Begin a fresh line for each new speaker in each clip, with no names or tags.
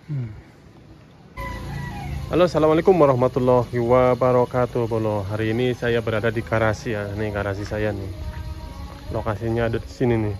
Halo, assalamualaikum warahmatullahi wabarakatuh. Bolo, hari ini saya berada di garasi ya. Ini garasi saya nih. Lokasinya ada di sini nih.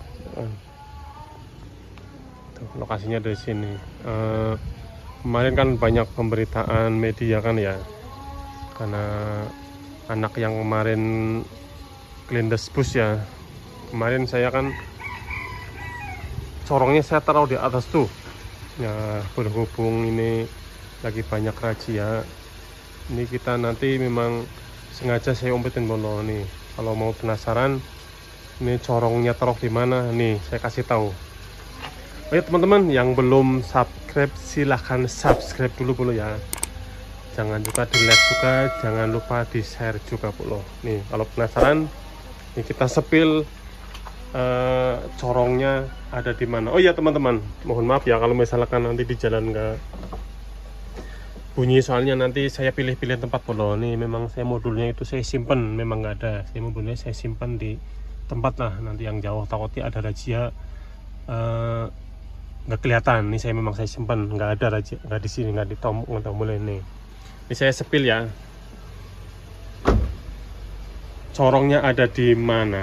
Tuh, lokasinya ada di sini. Kemarin kan banyak pemberitaan media kan ya, karena anak yang kemarin kelindes bus ya. Kemarin saya kan corongnya saya taruh di atas tuh. Ya, berhubung ini lagi banyak razia, ini kita nanti memang sengaja saya umpetin Bolo nih. Kalau mau penasaran ini corongnya taruh di mana nih, saya kasih tahu. Oke teman-teman, yang belum subscribe silahkan subscribe dulu Bolo ya. Jangan juga di like juga, jangan lupa di share juga Bolo. Nih kalau penasaran, nih kita sepil corongnya ada di mana. Oh ya teman-teman, mohon maaf ya kalau misalkan nanti di jalan nggak bunyi, soalnya nanti saya pilih-pilih tempat Bolo. Nih memang saya modulnya itu saya simpen, memang nggak ada, saya modulnya saya simpan di tempat lah, nanti yang jauh takutnya ada razia nggak kelihatan. Nih saya memang saya simpan, nggak ada razia, nggak di sini, nggak di tombol ini. Ini saya sepil ya, corongnya ada di mana.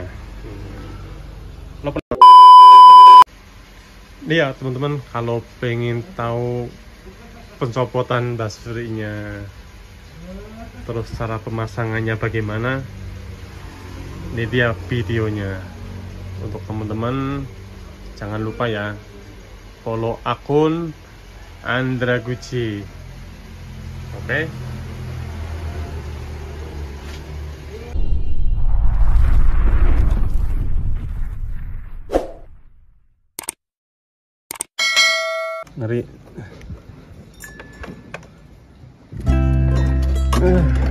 Ini ya teman-teman, kalau pengen tahu pencopotan basurinya, terus cara pemasangannya bagaimana, ini dia videonya. Untuk teman-teman jangan lupa ya, follow akun Andraguchi. Oke. Mari.